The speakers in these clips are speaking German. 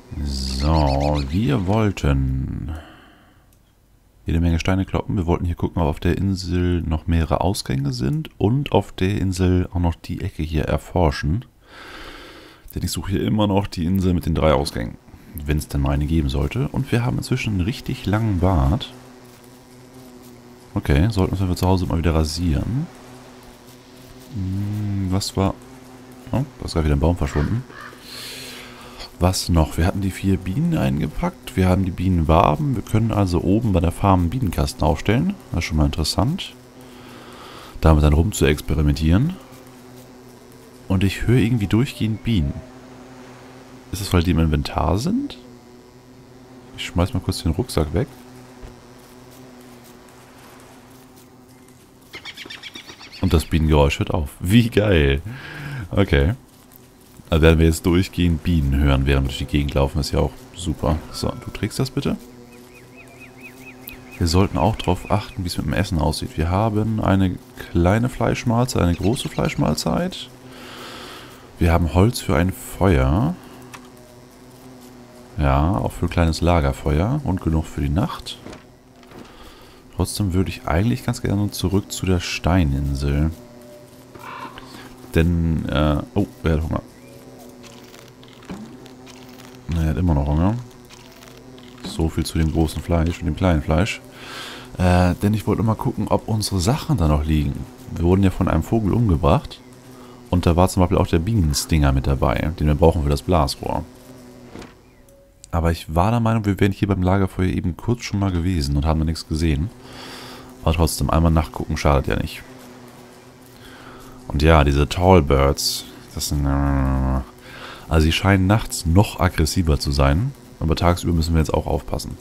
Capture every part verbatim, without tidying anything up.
So, wir wollten jede Menge Steine kloppen. Wir wollten hier gucken, ob auf der Insel noch mehrere Ausgänge sind und auf der Insel auch noch die Ecke hier erforschen. Denn ich suche hier immer noch die Insel mit den drei Ausgängen, wenn es denn mal eine geben sollte. Und wir haben inzwischen einen richtig langen Bart. Okay, sollten wir zu Hause mal wieder rasieren. Hm, was war... Oh, da ist gerade wieder ein Baum verschwunden. Was noch? Wir hatten die vier Bienen eingepackt. Wir haben die Bienenwaben. Wir können also oben bei der Farm einen Bienenkasten aufstellen. Das ist schon mal interessant. Damit dann rum zu experimentieren. Und ich höre irgendwie durchgehend Bienen. Ist es, weil die im Inventar sind? Ich schmeiß mal kurz den Rucksack weg. Und das Bienengeräusch hört auf. Wie geil. Okay. Also werden wir jetzt durchgehend Bienen hören, während wir durch die Gegend laufen. Ist ja auch super. So, du trägst das bitte. Wir sollten auch darauf achten, wie es mit dem Essen aussieht. Wir haben eine kleine Fleischmahlzeit, eine große Fleischmahlzeit. Wir haben Holz für ein Feuer. Ja, auch für ein kleines Lagerfeuer. Und genug für die Nacht. Trotzdem würde ich eigentlich ganz gerne zurück zu der Steininsel. Denn, äh, oh, er hat Hunger. Er hat immer noch Hunger. So viel zu dem großen Fleisch und dem kleinen Fleisch. Äh, denn ich wollte mal gucken, ob unsere Sachen da noch liegen. Wir wurden ja von einem Vogel umgebracht. Und da war zum Beispiel auch der Bienenstinger mit dabei, den wir brauchen für das Blasrohr. Aber ich war der Meinung, wir wären hier beim Lagerfeuer eben kurz schon mal gewesen und haben da nichts gesehen. Aber trotzdem einmal nachgucken schadet ja nicht. Und ja, diese Tallbirds, das sind... Äh, also sie scheinen nachts noch aggressiver zu sein. Aber tagsüber müssen wir jetzt auch aufpassen.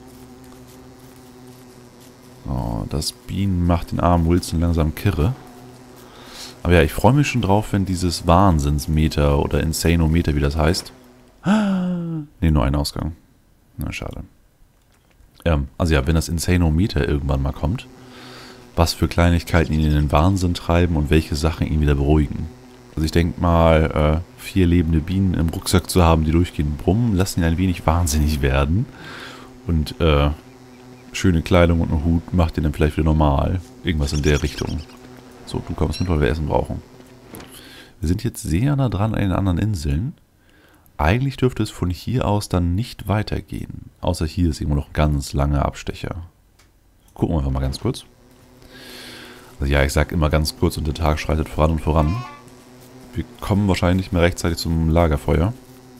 So, das Bienen macht den armen Wilson langsam kirre. Aber ja, ich freue mich schon drauf, wenn dieses Wahnsinnsmeter oder Insanometer, wie das heißt. Ne, nur ein Ausgang. Na, schade. Ähm, also ja, wenn das Insanometer irgendwann mal kommt, was für Kleinigkeiten ihn in den Wahnsinn treiben und welche Sachen ihn wieder beruhigen. Also ich denke mal, äh, vier lebende Bienen im Rucksack zu haben, die durchgehend brummen, lassen ihn ein wenig wahnsinnig werden. Und äh, schöne Kleidung und ein Hut macht ihn dann vielleicht wieder normal. Irgendwas in der Richtung. So, du kommst mit, weil wir Essen brauchen. Wir sind jetzt sehr nah dran an den anderen Inseln. Eigentlich dürfte es von hier aus dann nicht weitergehen. Außer hier ist immer noch ein ganz langer Abstecher. Gucken wir einfach mal ganz kurz. Also ja, ich sag immer ganz kurz und der Tag schreitet voran und voran. Wir kommen wahrscheinlich nicht mehr rechtzeitig zum Lagerfeuer.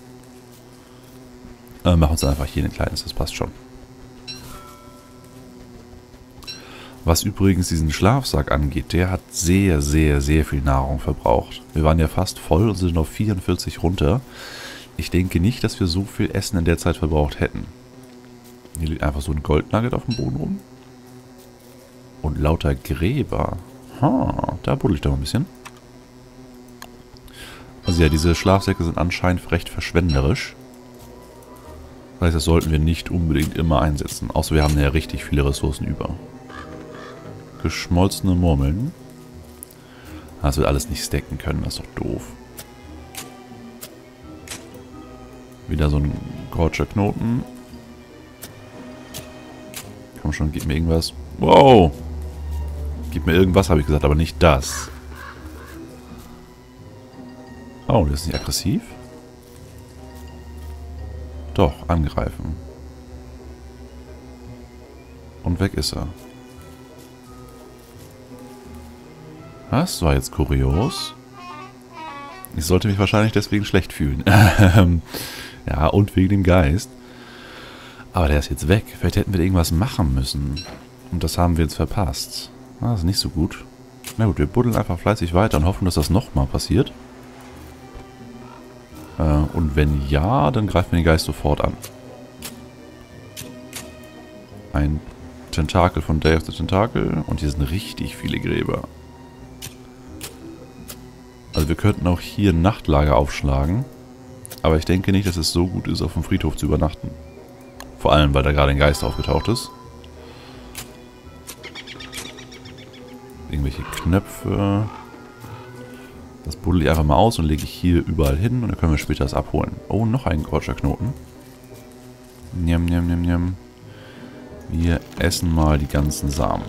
Äh, machen uns einfach hier ein kleines, das passt schon. Was übrigens diesen Schlafsack angeht, der hat sehr, sehr, sehr viel Nahrung verbraucht. Wir waren ja fast voll und sind auf vierundvierzig runter. Ich denke nicht, dass wir so viel Essen in der Zeit verbraucht hätten. Hier liegt einfach so ein Goldnugget auf dem Boden rum. Und lauter Gräber. Ha, da buddel ich doch ein bisschen. Also ja, diese Schlafsäcke sind anscheinend recht verschwenderisch. Das heißt, das sollten wir nicht unbedingt immer einsetzen. Außer wir haben ja richtig viele Ressourcen über. Geschmolzene Murmeln. Das wird alles nicht stacken können, das ist doch doof. Wieder so ein Gorcher-Knoten. Komm schon, gib mir irgendwas. Wow! Gib mir irgendwas, habe ich gesagt, aber nicht das. Oh, der ist nicht aggressiv? Doch, angreifen. Und weg ist er. Das war jetzt kurios. Ich sollte mich wahrscheinlich deswegen schlecht fühlen. Ja, und wegen dem Geist. Aber der ist jetzt weg. Vielleicht hätten wir irgendwas machen müssen. Und das haben wir jetzt verpasst. Das ist nicht so gut. Na gut, wir buddeln einfach fleißig weiter und hoffen, dass das nochmal passiert. Äh, und wenn ja, dann greifen wir den Geist sofort an. Ein Tentakel von Day of the Tentacle. Und hier sind richtig viele Gräber. Also wir könnten auch hier ein Nachtlager aufschlagen. Aber ich denke nicht, dass es so gut ist, auf dem Friedhof zu übernachten. Vor allem, weil da gerade ein Geist aufgetaucht ist. Irgendwelche Knöpfe. Das buddel ich einfach mal aus und lege ich hier überall hin. Und dann können wir später das abholen. Oh, noch ein Gorcher-Knoten. Njam, njam, njam, njam. Wir essen mal die ganzen Samen.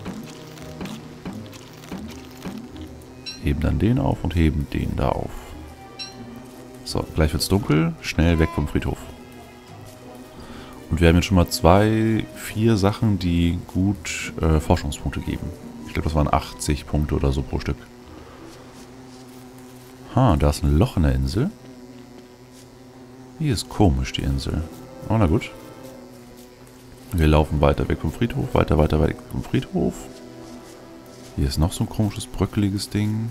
Heben dann den auf und heben den da auf. So, gleich wird's dunkel. Schnell weg vom Friedhof. Und wir haben jetzt schon mal zwei, vier Sachen, die gut äh, Forschungspunkte geben. Ich glaube, das waren achtzig Punkte oder so pro Stück. Ha, da ist ein Loch in der Insel. Hier ist komisch, die Insel. Oh, na gut. Wir laufen weiter weg vom Friedhof. Weiter, weiter, weg vom Friedhof. Hier ist noch so ein komisches, bröckeliges Ding.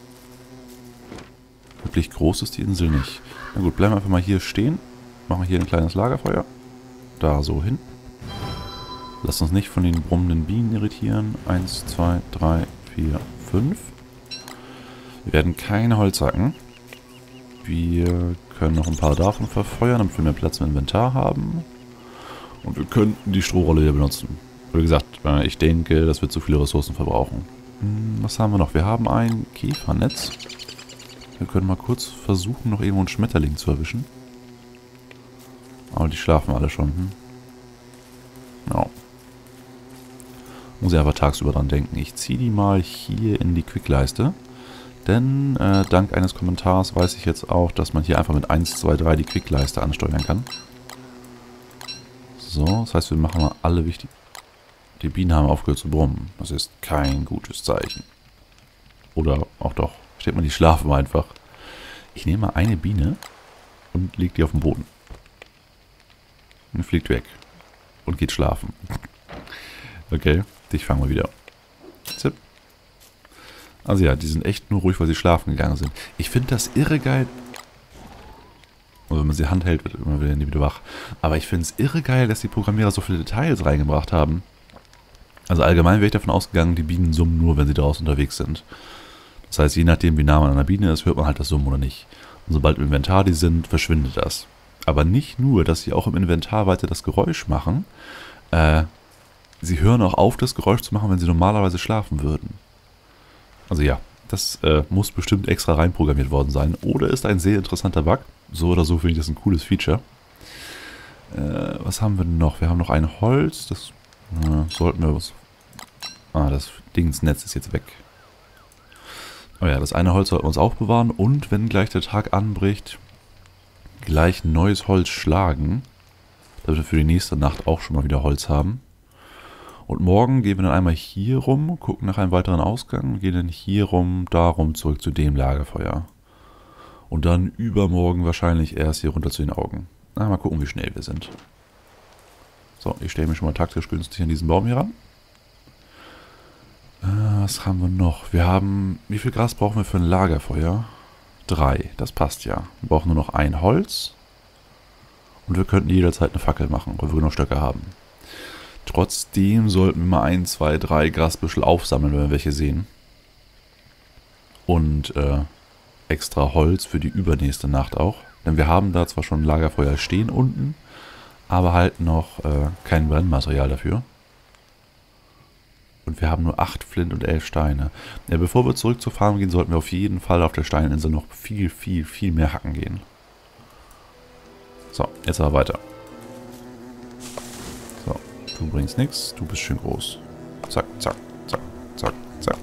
Wirklich groß ist die Insel nicht. Na gut, bleiben wir einfach mal hier stehen. Machen wir hier ein kleines Lagerfeuer. Da so hin. Lass uns nicht von den brummenden Bienen irritieren. Eins, zwei, drei, vier, fünf. Wir werden keine Holz hacken. Wir können noch ein paar davon verfeuern, damit wir mehr Platz im Inventar haben. Und wir könnten die Strohrolle hier benutzen. Wie gesagt, ich denke, das wird zu viele Ressourcen verbrauchen. Hm, was haben wir noch? Wir haben ein Käfernetz. Wir können mal kurz versuchen, noch irgendwo einen Schmetterling zu erwischen. Aber die schlafen alle schon. Hm? Ja. Muss ich einfach tagsüber dran denken. Ich ziehe die mal hier in die Quickleiste. Denn äh, dank eines Kommentars weiß ich jetzt auch, dass man hier einfach mit eins, zwei, drei die Quickleiste ansteuern kann. So, das heißt, wir machen mal alle wichtig. Die Bienen haben aufgehört zu brummen. Das ist kein gutes Zeichen. Oder auch doch. Steht man, die schlafen einfach. Ich nehme mal eine Biene und lege die auf den Boden. Und fliegt weg. Und geht schlafen. Okay, dich fangen wir wieder. Zip. Also ja, die sind echt nur ruhig, weil sie schlafen gegangen sind. Ich finde das irre geil. Also wenn man sie handhält, wird immer wieder, wieder wach. Aber ich finde es irre geil, dass die Programmierer so viele Details reingebracht haben. Also allgemein wäre ich davon ausgegangen, die Bienen summen nur, wenn sie draußen unterwegs sind. Das heißt, je nachdem, wie nah man an einer Biene ist, hört man halt das Summen oder nicht. Und sobald im Inventar die sind, verschwindet das. Aber nicht nur, dass sie auch im Inventar weiter das Geräusch machen. Äh, sie hören auch auf, das Geräusch zu machen, wenn sie normalerweise schlafen würden. Also ja, das äh, muss bestimmt extra reinprogrammiert worden sein. Oder ist ein sehr interessanter Bug. So oder so finde ich das ein cooles Feature. Äh, was haben wir noch? Wir haben noch ein Holz. Das äh, sollten wir was... Ah, das Dingsnetz ist jetzt weg. Oh ja, das eine Holz sollten wir uns auch bewahren. Und wenn gleich der Tag anbricht, gleich neues Holz schlagen. Damit wir für die nächste Nacht auch schon mal wieder Holz haben. Und morgen gehen wir dann einmal hier rum, gucken nach einem weiteren Ausgang und gehen dann hier rum, darum zurück zu dem Lagerfeuer. Und dann übermorgen wahrscheinlich erst hier runter zu den Augen. Na, mal gucken, wie schnell wir sind. So, ich stelle mich schon mal taktisch günstig an diesen Baum hier ran. Äh, was haben wir noch? Wir haben... Wie viel Gras brauchen wir für ein Lagerfeuer? Drei, das passt ja. Wir brauchen nur noch ein Holz. Und wir könnten jederzeit eine Fackel machen, weil wir genug Stöcke haben. Trotzdem sollten wir mal ein, zwei, drei Grasbüschel aufsammeln, wenn wir welche sehen. Und äh, extra Holz für die übernächste Nacht auch. Denn wir haben da zwar schon ein Lagerfeuer stehen unten, aber halt noch äh, kein Brennmaterial dafür. Und wir haben nur acht Flint und elf Steine. Ja, bevor wir zurück zur Farm gehen, sollten wir auf jeden Fall auf der Steininsel noch viel, viel, viel mehr hacken gehen. So, jetzt aber weiter. So, du bringst nichts, du bist schön groß. Zack, zack, zack, zack, zack.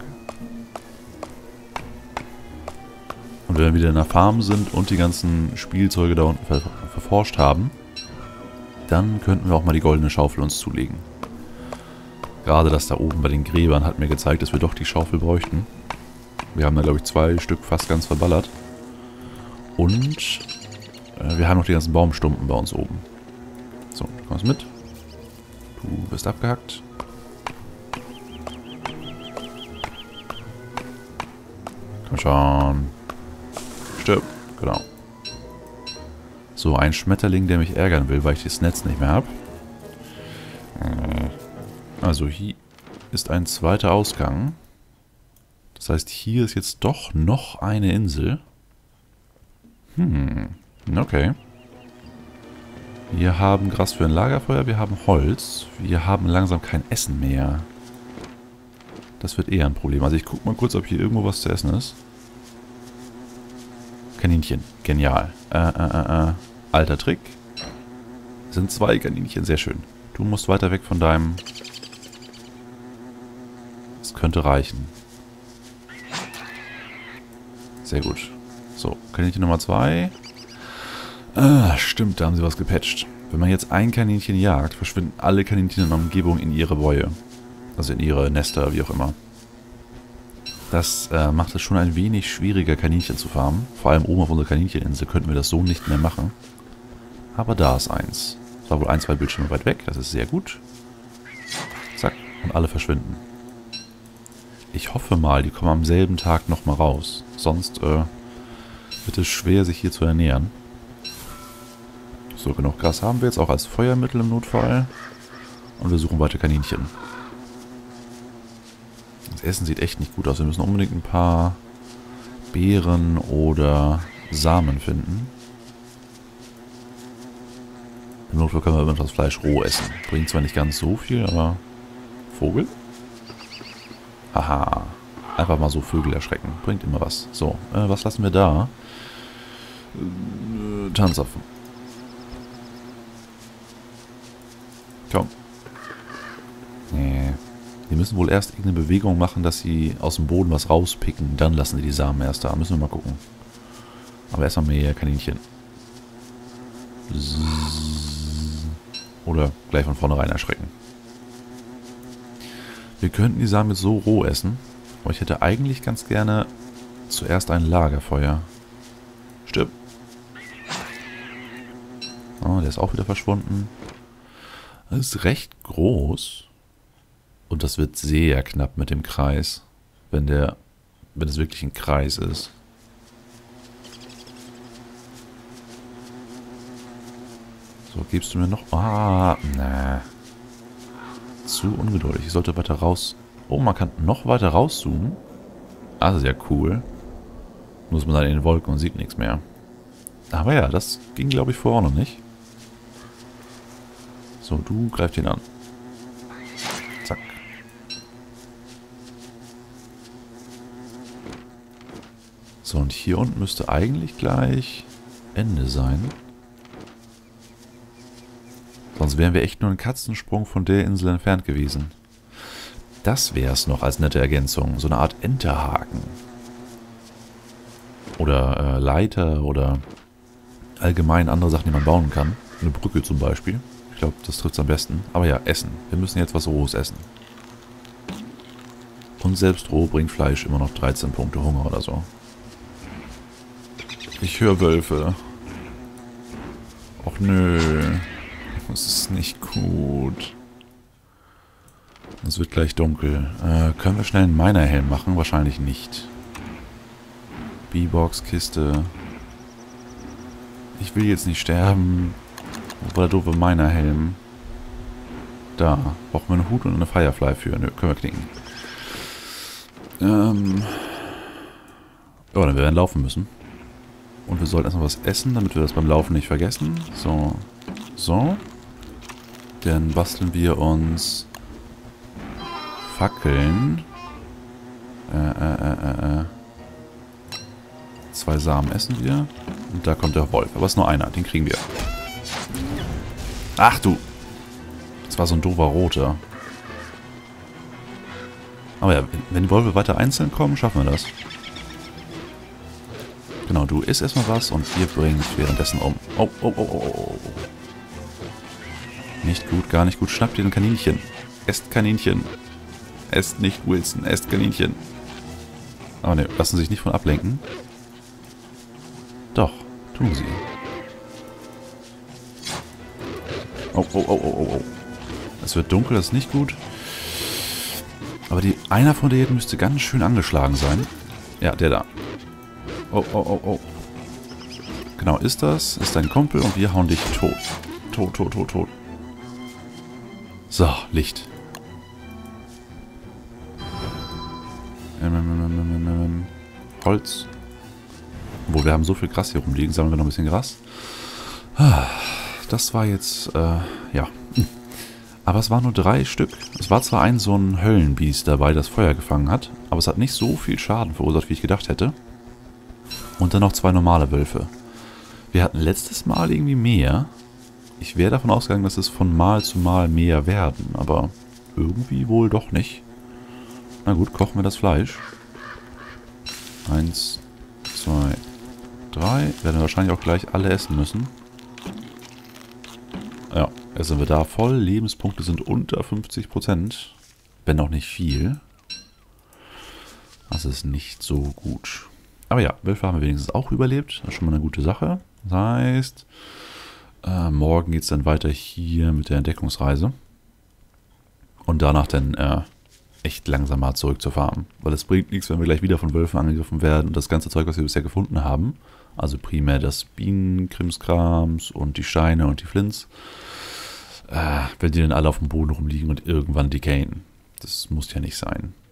Und wenn wir wieder in der Farm sind und die ganzen Spielzeuge da unten ver verforscht haben, dann könnten wir auch mal die goldene Schaufel uns zulegen. Gerade das da oben bei den Gräbern hat mir gezeigt, dass wir doch die Schaufel bräuchten. Wir haben da, glaube ich, zwei Stück fast ganz verballert. Und äh, wir haben noch die ganzen Baumstumpen bei uns oben. So, du kommst mit. Du wirst abgehackt. Komm schon. Stirb. Genau. So, ein Schmetterling, der mich ärgern will, weil ich das Netz nicht mehr habe. Also hier ist ein zweiter Ausgang. Das heißt, hier ist jetzt doch noch eine Insel. Hm, okay. Wir haben Gras für ein Lagerfeuer, wir haben Holz. Wir haben langsam kein Essen mehr. Das wird eher ein Problem. Also ich gucke mal kurz, ob hier irgendwo was zu essen ist. Kaninchen. Genial. Äh, äh, äh, äh. Alter Trick. Es sind zwei Kaninchen, sehr schön. Du musst weiter weg von deinem... Das könnte reichen. Sehr gut. So, Kaninchen Nummer zwei. Ah, stimmt, da haben sie was gepatcht. Wenn man jetzt ein Kaninchen jagt, verschwinden alle Kaninchen in der Umgebung in ihre Bäue. Also in ihre Nester, wie auch immer. Das äh, macht es schon ein wenig schwieriger, Kaninchen zu farmen. Vor allem oben auf unserer Kanincheninsel könnten wir das so nicht mehr machen. Aber da ist eins. Das war wohl ein, zwei Bildschirme weit weg. Das ist sehr gut. Zack. Und alle verschwinden. Ich hoffe mal, die kommen am selben Tag nochmal raus. Sonst äh, wird es schwer, sich hier zu ernähren. So, genug Gas haben wir jetzt auch als Feuermittel im Notfall. Und wir suchen weiter Kaninchen. Das Essen sieht echt nicht gut aus. Wir müssen unbedingt ein paar Beeren oder Samen finden. Im Notfall können wir immer das Fleisch roh essen. Bringt zwar nicht ganz so viel, aber... Vogel? Haha. Einfach mal so Vögel erschrecken. Bringt immer was. So, äh, was lassen wir da? Äh, Tanzapfen. Komm. Nee. Die müssen wohl erst irgendeine Bewegung machen, dass sie aus dem Boden was rauspicken. Dann lassen sie die Samen erst da. Müssen wir mal gucken. Aber erstmal mehr Kaninchen. Oder gleich von vornherein erschrecken. Wir könnten die Samen jetzt so roh essen. Aber ich hätte eigentlich ganz gerne zuerst ein Lagerfeuer. Stirb. Oh, der ist auch wieder verschwunden. Das ist recht groß. Und das wird sehr knapp mit dem Kreis. Wenn der, wenn es wirklich ein Kreis ist. So, gibst du mir noch... Ah, na. Zu ungeduldig. Ich sollte weiter raus... Oh, man kann noch weiter rauszoomen. Ah, das ist ja cool. Muss man dann in den Wolken und sieht nichts mehr. Aber ja, das ging, glaube ich, vorher noch nicht. So, du greifst ihn an. Zack. So, und hier unten müsste eigentlich gleich Ende sein. Sonst wären wir echt nur einen Katzensprung von der Insel entfernt gewesen. Das wäre es noch als nette Ergänzung. So eine Art Enterhaken. Oder äh, Leiter oder allgemein andere Sachen, die man bauen kann. Eine Brücke zum Beispiel. Ich glaube, das trifft es am besten. Aber ja, Essen. Wir müssen jetzt was Rohes essen. Und selbst roh bringt Fleisch immer noch dreizehn Punkte Hunger oder so. Ich höre Wölfe. Och nö. Das ist nicht gut. Es wird gleich dunkel. Äh, können wir schnell einen Minerhelm machen? Wahrscheinlich nicht. B-Box, Kiste. Ich will jetzt nicht sterben. Wo war der doofe Minerhelm? Da. Brauchen wir einen Hut und eine Firefly für. Nö, können wir knicken. Ähm. Ja, dann werden wir laufen müssen. Und wir sollten erstmal was essen, damit wir das beim Laufen nicht vergessen. So. So. Dann basteln wir uns Fackeln. Äh, äh, äh, äh. Zwei Samen essen wir. Und da kommt der Wolf. Aber es ist nur einer. Den kriegen wir. Ach du. Das war so ein doofer roter. Aber ja, wenn die Wölfe weiter einzeln kommen, schaffen wir das. Genau, du isst erstmal was und ihr bringt währenddessen um. Oh, oh, oh, oh, oh, oh. Nicht gut, gar nicht gut. Schnappt dir ein Kaninchen. Esst Kaninchen. Esst nicht Wilson, esst Kaninchen. Aber ne, lassen Sie sich nicht von ablenken. Doch, tun sie. Oh, oh, oh, oh, oh, oh. Es wird dunkel, das ist nicht gut. Aber die, einer von denen müsste ganz schön angeschlagen sein. Ja, der da. Oh, oh, oh, oh. Genau, ist das. Ist dein Kumpel und wir hauen dich tot. Tot, tot, tot, tot. So, Licht. Ähm, ähm, ähm, ähm, ähm. Holz. Wo wir haben so viel Gras hier rumliegen, sammeln wir noch ein bisschen Gras. Das war jetzt, äh, ja. Aber es waren nur drei Stück. Es war zwar ein so ein Höllenbiest dabei, das Feuer gefangen hat, aber es hat nicht so viel Schaden verursacht, wie ich gedacht hätte. Und dann noch zwei normale Wölfe. Wir hatten letztes Mal irgendwie mehr. Ich wäre davon ausgegangen, dass es von Mal zu Mal mehr werden, aber irgendwie wohl doch nicht. Na gut, kochen wir das Fleisch. Eins, zwei, drei. Werden wir wahrscheinlich auch gleich alle essen müssen. Ja, jetzt sind wir da voll. Lebenspunkte sind unter fünfzig Prozent. Wenn auch nicht viel. Das ist nicht so gut. Aber ja, Wölfe haben wir wenigstens auch überlebt. Das ist schon mal eine gute Sache. Das heißt, äh, morgen geht es dann weiter hier mit der Entdeckungsreise. Und danach dann äh, echt langsam mal zurück zur Farm. Weil es bringt nichts, wenn wir gleich wieder von Wölfen angegriffen werden und das ganze Zeug, was wir bisher gefunden haben, also primär das Bienenkrimskrams und die Steine und die Flints, äh, wenn die dann alle auf dem Boden rumliegen und irgendwann decayen. Das muss ja nicht sein.